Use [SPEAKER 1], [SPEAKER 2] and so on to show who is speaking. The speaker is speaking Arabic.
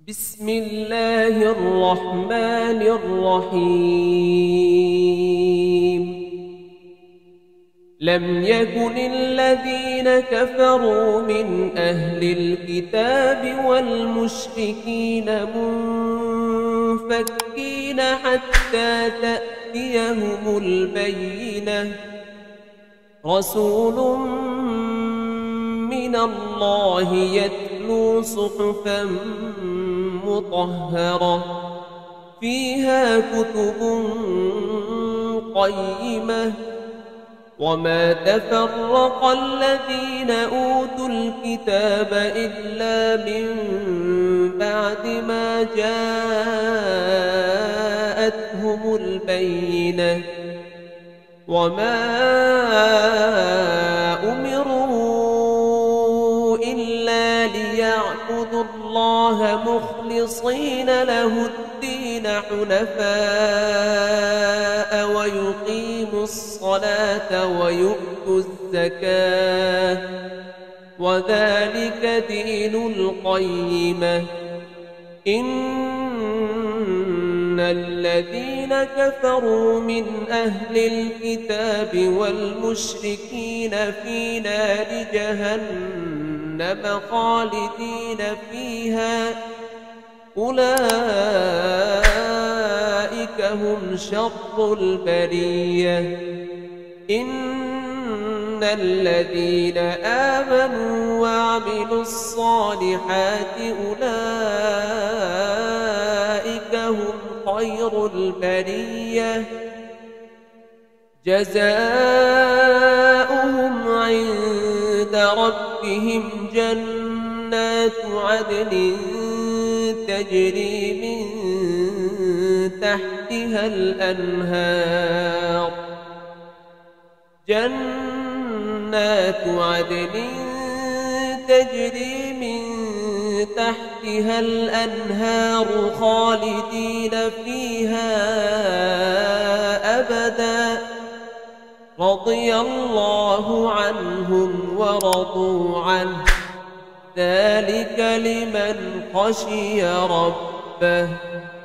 [SPEAKER 1] بسم الله الرحمن الرحيم. لم يكن الذين كفروا من أهل الكتاب والمشركين منفكين حتى تأتيهم البينة. رسول من الله يتلو صحفا مطهرة فيها كتب قيمة. وما تفرق الذين أوتوا الكتاب إلا من بعد ما جاءتهم البينة. وما أمروا إلا ليعبدوا الله مخلصين له الدين حنفاء ويقيموا الصلاة ويؤتوا الزكاة وذلك دين القيمة. إن الذين كفروا من أهل الكتاب والمشركين في نار جهنم خالدين فيها أولئك هم شر البرية. إن الذين آمنوا وعملوا الصالحات أولئك هم خير البرية. جزاؤهم عند ربهم جنات عدن تجري من تحتها الأنهار. جنات عدن تجري من تحتها الأنهار خالدين فيها أبدا. رضي الله عنهم ورضوا عنه ذلك لمن خشي ربه.